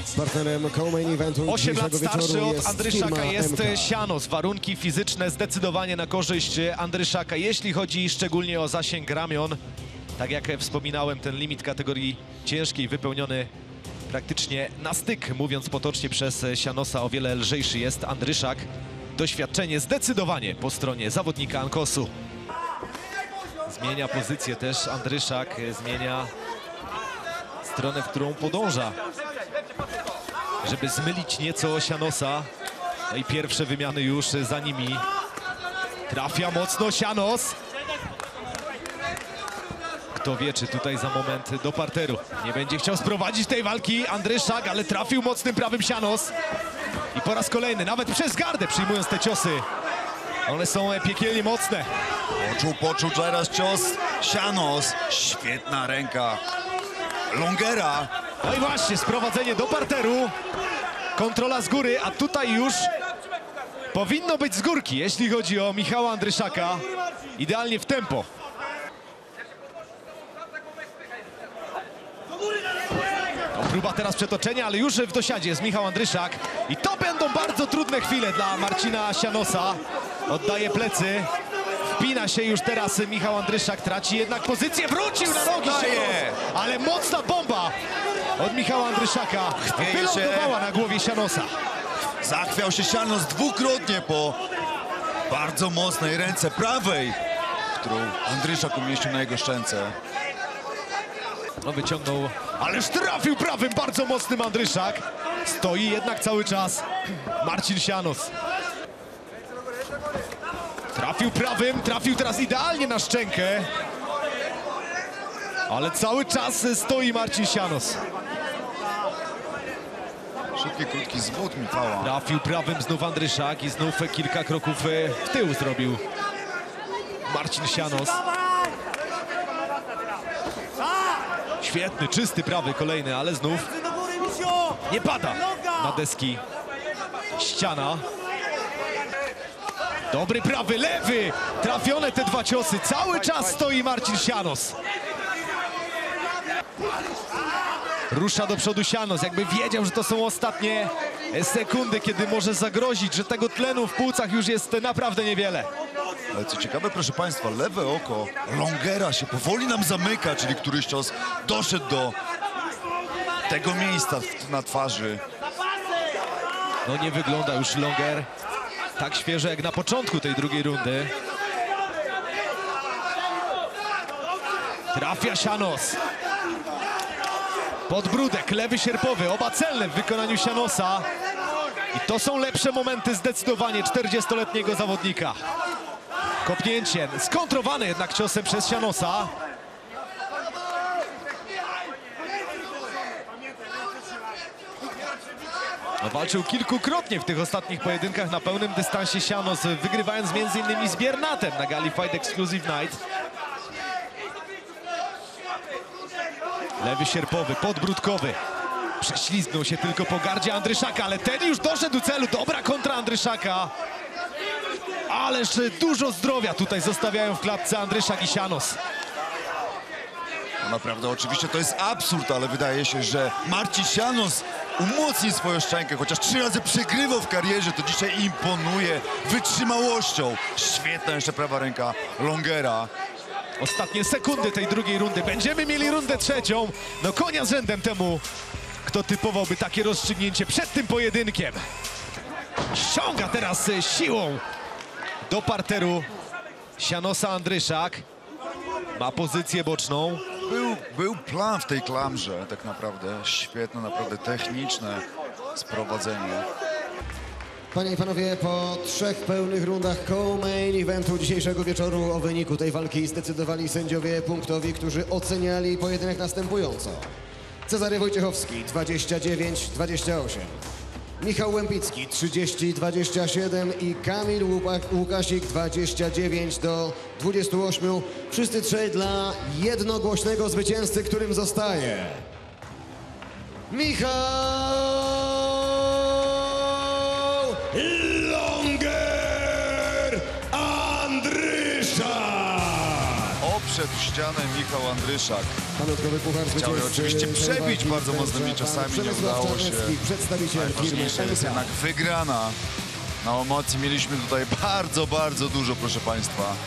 Partnerem co-main eventu 8 lat starszy wieczoru od jest Andryszaka jest MK. Sianos. Warunki fizyczne zdecydowanie na korzyść Andryszaka, jeśli chodzi szczególnie o zasięg ramion. Tak jak wspominałem, ten limit kategorii ciężkiej wypełniony praktycznie na styk, mówiąc potocznie, przez Sianosa o wiele lżejszy jest Andryszak. Doświadczenie zdecydowanie po stronie zawodnika Ankosu. Zmienia pozycję też Andryszak, zmienia stronę, w którą podąża, żeby zmylić nieco Sianosa. No i pierwsze wymiany już za nimi. Trafia mocno Sianos. Kto wie, czy tutaj za moment do parteru nie będzie chciał sprowadzić tej walki Andryszak, ale trafił mocnym prawym Sianos. I po raz kolejny, nawet przez gardę przyjmując te ciosy. One są piekielnie mocne. Poczuł teraz cios Sianos. Świetna ręka Longera. No i właśnie, sprowadzenie do parteru. Kontrola z góry, a tutaj już powinno być z górki, jeśli chodzi o Michała Andryszaka. Idealnie w tempo. No, próba teraz przetoczenia, ale już w dosiadzie jest Michał Andryszak. I to będą bardzo trudne chwile dla Marcina Sianosa. Oddaje plecy. Wpina się już teraz Michał Andryszak, traci jednak pozycję, wrócił na nogi Sianos, ale mocna bomba od Michała Andryszaka wylądowała na głowie Sianosa. Zachwiał się Sianos dwukrotnie po bardzo mocnej ręce prawej, którą Andryszak umieścił na jego szczęce. No wyciągnął, ależ trafił prawym, bardzo mocnym Andryszak. Stoi jednak cały czas Marcin Sianos. Trafił prawym, trafił teraz idealnie na szczękę. Ale cały czas stoi Marcin Sianos. Szybki, krótki zwód Michała. Trafił prawym znów Andryszak i znów kilka kroków w tył zrobił Marcin Sianos. Świetny, czysty prawy kolejny, ale znów nie pada na deski ściana. Dobry prawy, lewy, trafione te dwa ciosy. Cały czas stoi Marcin Sianos. Rusza do przodu Sianos, jakby wiedział, że to są ostatnie sekundy, kiedy może zagrozić, że tego tlenu w płucach już jest naprawdę niewiele. Ale co ciekawe, proszę Państwa, lewe oko Longera się powoli nam zamyka, czyli któryś cios doszedł do tego miejsca na twarzy. No nie wygląda już Longer tak świeżo jak na początku tej drugiej rundy. Trafia Sianos. Podbródek, lewy sierpowy, oba celne w wykonaniu Sianosa. I to są lepsze momenty zdecydowanie 40-letniego zawodnika. Kopnięcie, skontrowane jednak ciosem przez Sianosa. No, walczył kilkukrotnie w tych ostatnich pojedynkach na pełnym dystansie Sianos, wygrywając m.in. z Biernatem na gali Fight Exclusive Night. Lewy sierpowy, podbródkowy. Prześlizgnął się tylko po gardzie Andryszaka, ale ten już doszedł do celu. Dobra kontra Andryszaka. Ależ dużo zdrowia tutaj zostawiają w klatce Andryszak i Sianos. No naprawdę, oczywiście to jest absurd, ale wydaje się, że Marcin Sianos umocni swoją szczękę, chociaż 3 razy przegrywał w karierze, to dzisiaj imponuje wytrzymałością. Świetna jeszcze prawa ręka Longera. Ostatnie sekundy tej drugiej rundy. Będziemy mieli rundę trzecią. No konia z rzędem temu, kto typowałby takie rozstrzygnięcie przed tym pojedynkiem. Ściąga teraz siłą do parteru Sianosa Andryszak. Ma pozycję boczną. Był plan w tej klamrze, tak naprawdę. Świetne, naprawdę techniczne sprowadzenie. Panie i panowie, po 3 pełnych rundach co-main eventu dzisiejszego wieczoru o wyniku tej walki zdecydowali sędziowie punktowi, którzy oceniali pojedynek następująco. Cezary Wojciechowski 29-28, Michał Łępicki 30-27 i Kamil Łukasik 29-28. Wszyscy trzej dla jednogłośnego zwycięzcy, którym zostaje Michał Longer Andryszak. Wyszedł w ścianę Michał Andryszak. Pamiątkowy puchar Chciał je zwycięzcy oczywiście tej przebić walki bardzo wręcza mocnymi pan ciosami, nie Przemysław udało się. Czarnecki, przedstawiciel firmy Najważniejsza jest MK. jednak wygrana. Na emocji mieliśmy tutaj bardzo, bardzo dużo, proszę Państwa.